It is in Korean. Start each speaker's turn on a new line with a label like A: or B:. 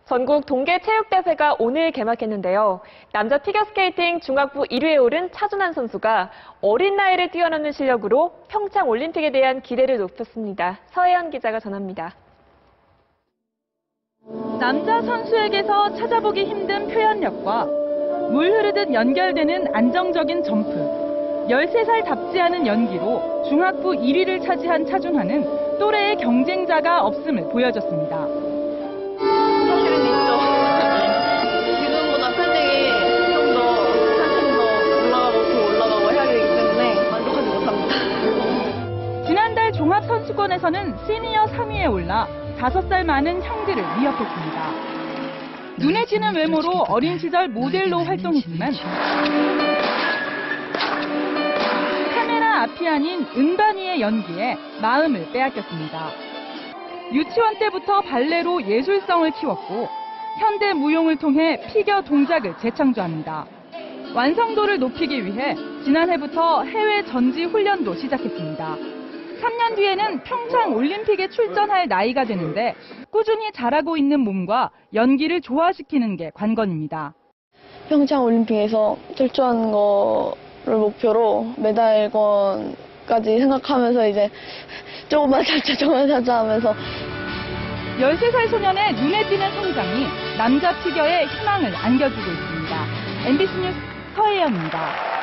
A: 전국 동계체육대회가 오늘 개막했는데요. 남자 피겨스케이팅 중학부 1위에 오른 차준환 선수가 어린 나이를 뛰어넘는 실력으로 평창 올림픽에 대한 기대를 높였습니다. 서혜연 기자가 전합니다.
B: 남자 선수에게서 찾아보기 힘든 표현력과 물 흐르듯 연결되는 안정적인 점프, 13살답지 않은 연기로 중학부 1위를 차지한 차준환은 또래의 경쟁자가 없음을 보여줬습니다.
C: 사실은 있죠. 지금보다 팔등이 좀 더 한층 더 올라가고 더 올라가고 해야 되기 때문에 만족하지 못합니다.
B: 지난달 종합선수권에서는 시니어 3위에 올라 5살 많은 형들을 위협했습니다. 눈에 띄는 외모로 어린 시절 모델로 활동했지만 카메라 앞이 아닌 은반이의 연기에 마음을 빼앗겼습니다. 유치원 때부터 발레로 예술성을 키웠고 현대 무용을 통해 피겨 동작을 재창조합니다. 완성도를 높이기 위해 지난해부터 해외 전지 훈련도 시작했습니다. 3년 뒤에는 평창 올림픽에 출전할 나이가 되는데 꾸준히 자라고 있는 몸과 연기를 조화시키는 게 관건입니다.
D: 평창 올림픽에서 출전한 거를 목표로 메달권까지 생각하면서 이제 조금만 살짝 하면서
B: 13살 소년의 눈에 띄는 성장이 남자 피겨에 희망을 안겨주고 있습니다. MBC 뉴스 서혜연입니다.